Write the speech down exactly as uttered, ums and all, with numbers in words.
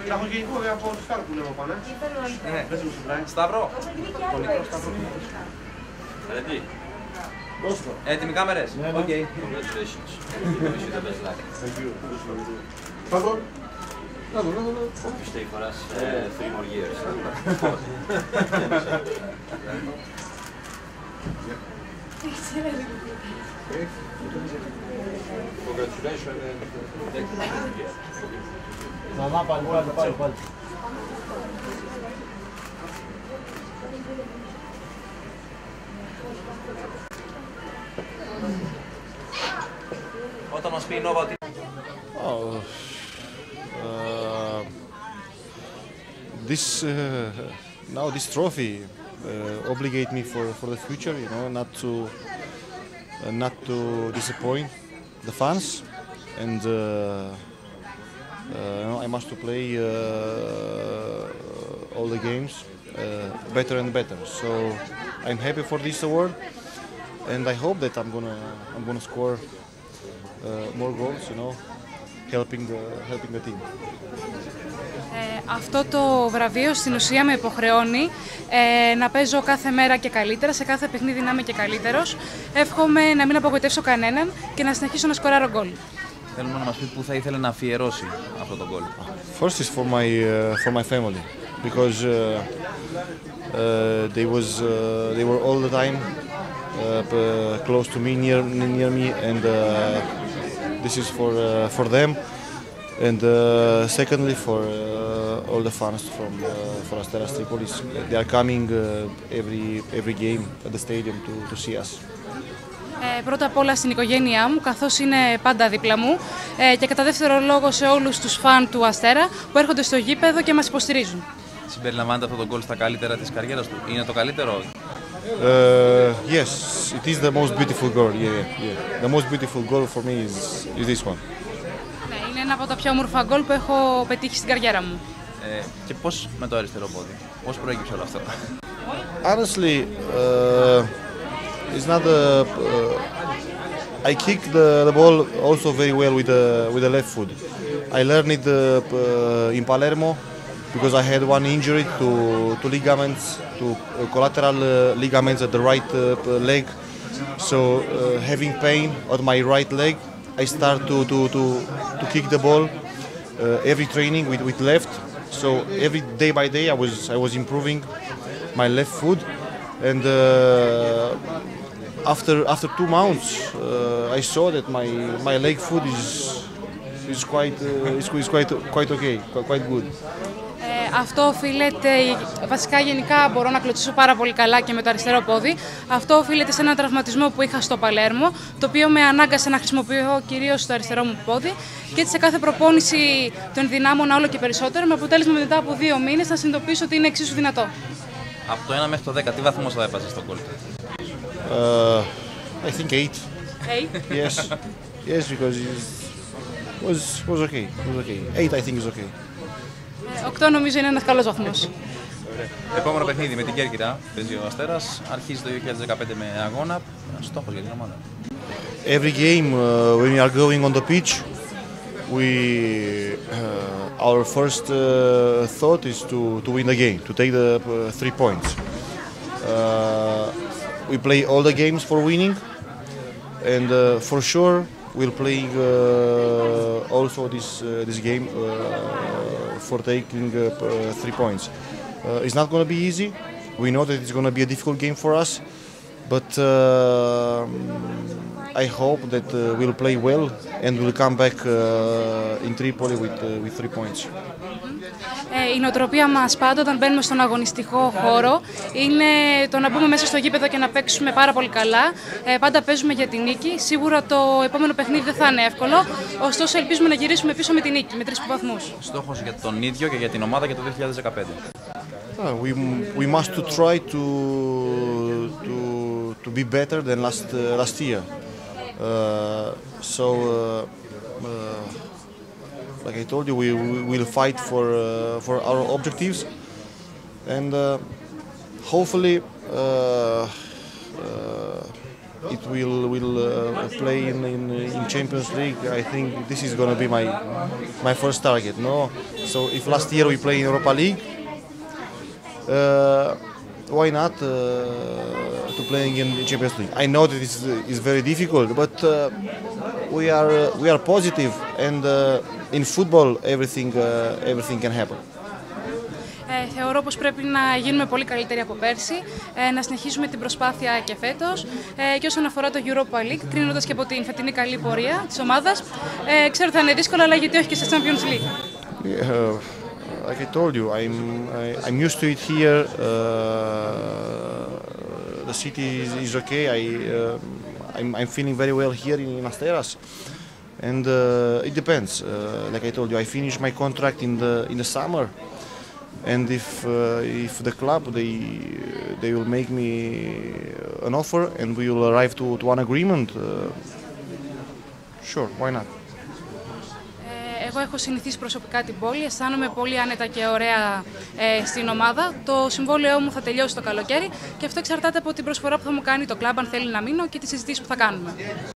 Τραχογενικό από τους Σταύρου που λέμε πάνε. Ναι. Σταύρο. Τον μικρό Σταύρο. Ready? Έτοιμοι κάμερες. Οκ. Congratulations. I wish you the best luck. Thank you. Σταύρο. You stay for us uh, three more years. Congratulations and Μαμά, πάλι, πάλι, πάλι, πάλι. Όταν μας πει η Νόβα ότι... Oh, uh, this uh, now this trophy uh, obligate me for for the future, you know, not to uh, not to disappoint the fans, and uh, uh, you know, I must to play uh, all the games uh, better and better. So I'm happy for this award, and I hope that I'm gonna I'm gonna score uh, more goals, you know, helping the helping the team. Ε, αυτό το βραβείο στην ουσία με υποχρεώνει ε, να παίζω κάθε μέρα και καλύτερα, σε κάθε παιχνίδι να είμαι και καλύτερος. Εύχομαι να μην απογοητεύσω κανέναν και να συνεχίσω να σκοράρω γκολ. Θέλουμε να μας πει πού θα ήθελε να αφιερώσει αυτό το γκολ. First is for my uh, for my family, because uh, uh, they was uh, they were all the time uh, close to me, near near me, and uh, this is for uh, for them. And uh, secondly, for uh, all the fans from uh, for Asteras Tripolis, they are coming uh, every every game at the stadium to to see us. Ε, πρώτα απ' όλα στην οικογένειά μου, καθώς είναι πάντα δίπλα μου, ε, και κατά δεύτερο λόγο σε όλους τους φαν του Αστέρα που έρχονται στο γήπεδο και μας υποστηρίζουν. Συμπεριλαμβάνεται αυτό το γκολ στα καλύτερα της καριέρας του. Είναι το καλύτερο? Uh, yes, it is the most beautiful goal. Yeah, yeah. The most beautiful goal for me is is this one. Ναι, είναι ένα από τα πιο όμορφα γκολ που έχω πετύχει στην καριέρα μου. Ε, και πώς με το αριστερό πόδι, πώς προέκυψε όλο αυτό? Honestly, uh, it's not a. Uh, I kick the, the ball also very well with the with the left foot. I learned it uh, uh, in Palermo because I had one injury to to ligaments, to uh, collateral uh, ligaments at the right uh, leg. So uh, having pain on my right leg, I start to to to to kick the ball uh, every training with with left. So every day by day I was I was improving my left foot, and uh, after after two months uh, I saw that my my leg foot is is quite uh, is, is quite quite okay, quite good. Ε, αυτό οφείλεται, βασικά γενικά μπορώ να κλωτσίσω πάρα πολύ καλά και με το αριστερό πόδι. Αυτό οφείλεται σε έναν τραυματισμό που είχα στο Παλέρμο, το οποίο με ανάγκασε να χρησιμοποιώ κυρίως το αριστερό μου πόδι, και έτσι σε κάθε προπόνηση τον ενδυνάμωνα όλο και περισσότερο, με αποτέλεσμα μετά από δύο μήνες να συνειδητοποιήσω ότι είναι εξίσου δυνατό. Από το ένα μέχρι το δέκα, τι βαθμός θα έπαζε στο γκολ? Uh, I think eight. Eight? Yes, yes, because it was was okay. It was okay. Eight, I think, is okay. Οκτώ νομίζω είναι ένας καλός βαθμός. Επόμενο παιχνίδι με την Κέρκυρα παίζει ο Αστέρας. Αρχίζει το δύο χιλιάδες δεκαπέντε με αγώνα. Στόχος για την ομάδα. Every game uh, when we are going on the pitch, we uh, our first uh, thought is to to win the game, to take the uh, three points. Uh, we play all the games for winning, and uh, for sure we'll play uh, also this uh, this game uh, for taking uh, three points. Uh, it's not going to be easy. We know that it's going to be a difficult game for us, but uh, I hope that uh, we'll play well and we'll come back uh, in Tripoli with uh, with three points. Ε, η νοοτροπία μας πάντα όταν μπαίνουμε στον αγωνιστικό χώρο είναι το να μπούμε μέσα στο γήπεδο και να παίξουμε πάρα πολύ καλά. Ε, πάντα παίζουμε για την νίκη. Σίγουρα το επόμενο παιχνίδι δεν θα είναι εύκολο, ωστόσο ελπίζουμε να γυρίσουμε πίσω με την νίκη, με τρεις βαθμούς. Στόχος για τον ίδιο και για την ομάδα για το δύο χιλιάδες δεκαπέντε. Uh, we we must to try to to to be better than last uh, last year. Uh, so. Uh, uh, Like I told you, we will fight for uh, for our objectives, and uh, hopefully uh, uh, it will will uh, play in, in in Champions League, I think this is going to be my my first target. No, so if last year we play in Europa League, uh, why not uh, to playing in Champions League? I know that this is very difficult, but uh, we are uh, we are positive, and uh, in football everything uh, everything can happen. Ε, θεωρώ πως πρέπει να γίνουμε πολύ καλύτεροι από πέρσι, ε, να συνεχίσουμε την προσπάθεια και φέτος. Ε, και όσον αφορά το Europa League, κρίνοντας και από την φετινή καλή πορεία της ομάδας, ε, ξέρω ότι θα είναι δύσκολο, αλλά γιατί όχι και στο Champions League. Yeah, like I told you, I'm I, I'm used to it here. Uh, the city is, is okay. I uh, I'm, I'm feeling very well here in, in Asteras, and uh, it depends. Uh, like I told you, I finish my contract in the in the summer. And if uh, if the club they they will make me an offer and we will arrive to, to an agreement, uh, sure, why not? Ε, εγώ έχω συνηθίσει προσωπικά την πόλη, αισθάνομαι πολύ άνετα και ωραία ε, στην ομάδα. Το συμβόλαιό μου θα τελειώσει το καλοκαίρι και αυτό εξαρτάται από την προσφορά που θα μου κάνει το κλαμπ, αν θέλει να μείνω, και τις συζητήσεις που θα κάνουμε.